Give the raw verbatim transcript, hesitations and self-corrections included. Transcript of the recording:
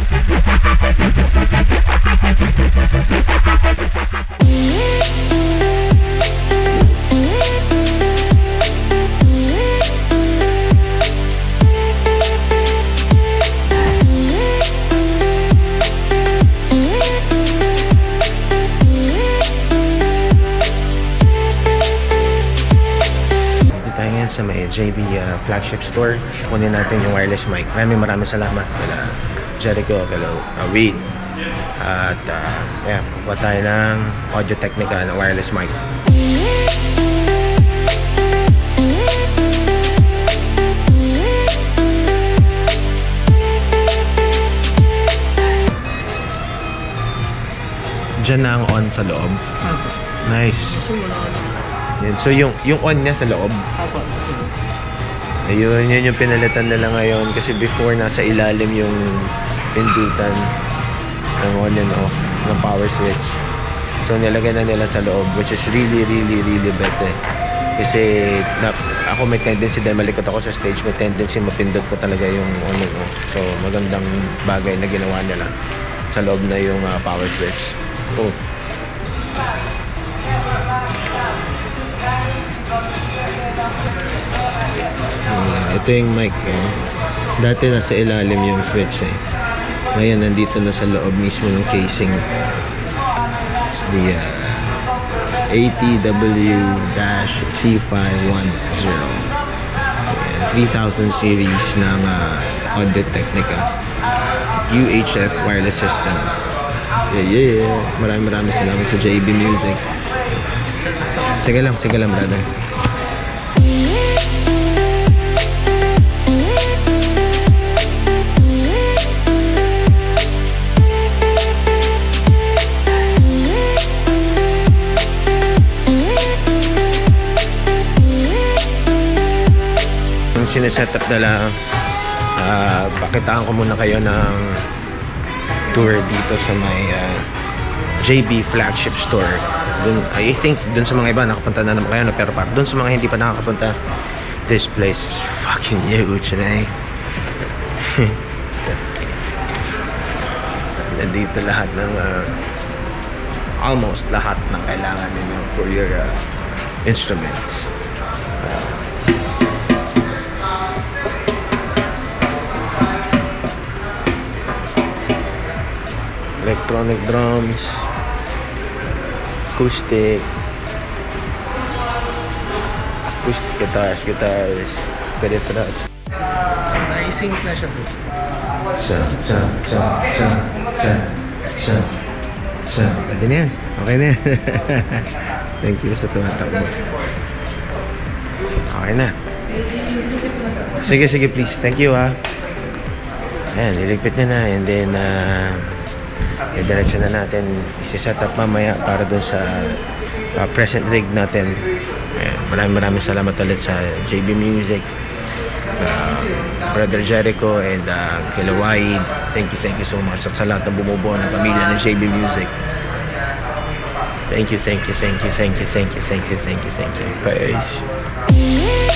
Sa may J B uh, flagship store, kunin natin yung wireless mic. Maraming maraming salamat kala Jericho, kala uh, Reed, at uh, yeah, kuha tayo ng Audio Technica na wireless mic. Diyan na ang on sa loob. Nice. Yan. So yung yung on niya sa loob. Ayun, yun yung pinalitan nila ngayon kasi before nasa ilalim yung pindutan ng on and off ng power switch. So nilagay na nila sa loob, which is really really really better. Kasi na, ako may tendency dahil malikot ako sa stage, may tendency mapindot ko talaga yung on and off. So magandang bagay na ginawa nila. Sa loob na yung uh, power switch. Oh. Uh, ito yung mic eh. Dati nasa ilalim yung switch eh. Ngayon nandito na sa loob mismo ng casing. It's the uh, A T W C five ten. three thousand series ng uh, Audio Technica U H F wireless system. Yeah, yeah, yeah. Maraming maraming salamat sa J B Music. Sige lang, sige lang brother. Sineset up na lang, uh, pakitaan ko muna kayo ng tour dito sa may uh, J B flagship store. Dun, I think dun sa mga iba nakapunta na naman kayo, no? Pero para dun sa mga hindi pa nakakapunta, this place is fucking huge, right? Nandito lahat ng uh, almost lahat ng kailangan ninyo for your uh, instruments. Uh, electronic drums, acoustic, acoustic guitars, guitars, peditras. Na-sync na siya po. Sa, sa, sa, sa, sa, sa, sa. Pwede na yan. Okay na yan. Thank you sa tumatak mo. Okay na. Sige, sige please. Thank you ha. Ayan, iligpit na na. And then, uh, i-direction na natin, isi-set up mamaya para dun sa uh, present rig natin. Ayan, maraming maraming salamat ulit sa J B Music, uh, Brother Jericho, and uh, Kila Wide. Thank you, thank you so much. At sa lahat ng bumubuo ng pamilya ng J B Music. Thank you, thank you, thank you, thank you, thank you, thank you, thank you, thank you, guys.